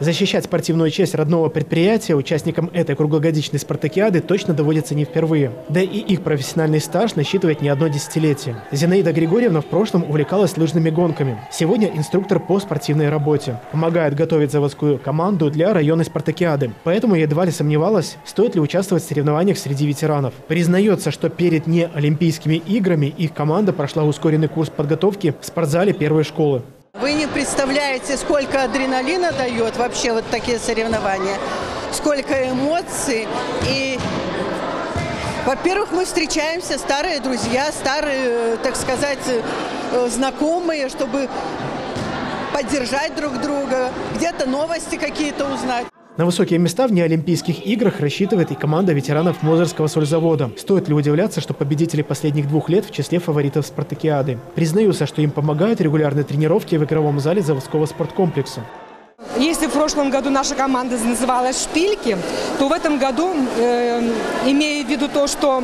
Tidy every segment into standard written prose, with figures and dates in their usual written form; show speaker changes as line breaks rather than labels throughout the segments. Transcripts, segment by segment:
Защищать спортивную честь родного предприятия участникам этой круглогодичной спартакиады точно доводится не впервые. Да и их профессиональный стаж насчитывает не одно десятилетие. Зинаида Григорьевна в прошлом увлекалась лыжными гонками. Сегодня инструктор по спортивной работе. Помогает готовить заводскую команду для районной спартакиады. Поэтому едва ли сомневалась, стоит ли участвовать в соревнованиях среди ветеранов. Признается, что перед неолимпийскими играми их команда прошла ускоренный курс подготовки в спортзале первой школы.
Вы не представляете, сколько адреналина дает вообще вот такие соревнования, сколько эмоций. И, во-первых, мы встречаемся, старые друзья, старые, так сказать, знакомые, чтобы поддержать друг друга, где-то новости какие-то узнать.
На высокие места в неолимпийских играх рассчитывает и команда ветеранов Мозырского сользавода. Стоит ли удивляться, что победители последних 2 лет в числе фаворитов спартакиады? Признаются, что им помогают регулярные тренировки в игровом зале заводского спорткомплекса.
Если в прошлом году наша команда называлась «Шпильки», то в этом году, имея в виду то, что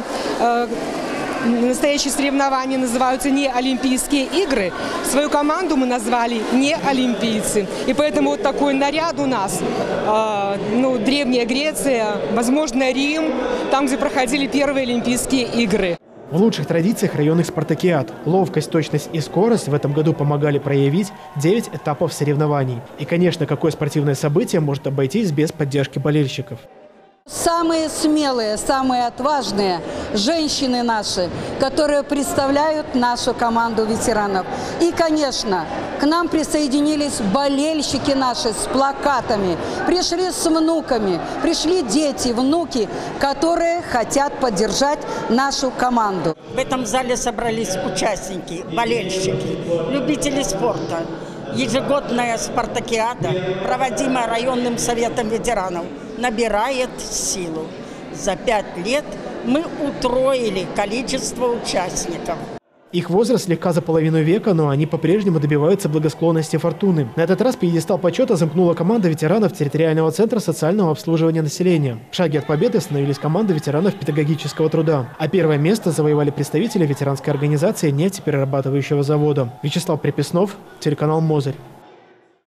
настоящие соревнования называются не Олимпийские игры, свою команду мы назвали не олимпийцы. И поэтому вот такой наряд у нас, Древняя Греция, возможно, Рим, там, где проходили первые Олимпийские игры.
В лучших традициях районных спартакиад ловкость, точность и скорость в этом году помогали проявить 9 этапов соревнований. И, конечно, какое спортивное событие может обойтись без поддержки болельщиков?
Самые смелые, самые отважные женщины наши, которые представляют нашу команду ветеранов. И, конечно, к нам присоединились болельщики наши с плакатами. Пришли с внуками, пришли дети, внуки, которые хотят поддержать нашу команду.
В этом зале собрались участники, болельщики, любители спорта. Ежегодная спартакиада, проводимая районным советом ветеранов, набирает силу. За 5 лет мы утроили количество участников.
Их возраст слегка за половину века, но они по-прежнему добиваются благосклонности фортуны. На этот раз пьедестал почета замкнула команда ветеранов территориального центра социального обслуживания населения. В шаге от победы становились команды ветеранов педагогического труда. А первое место завоевали представители ветеранской организации нефтеперерабатывающего завода. Вячеслав Приписнов, телеканал «Мозырь».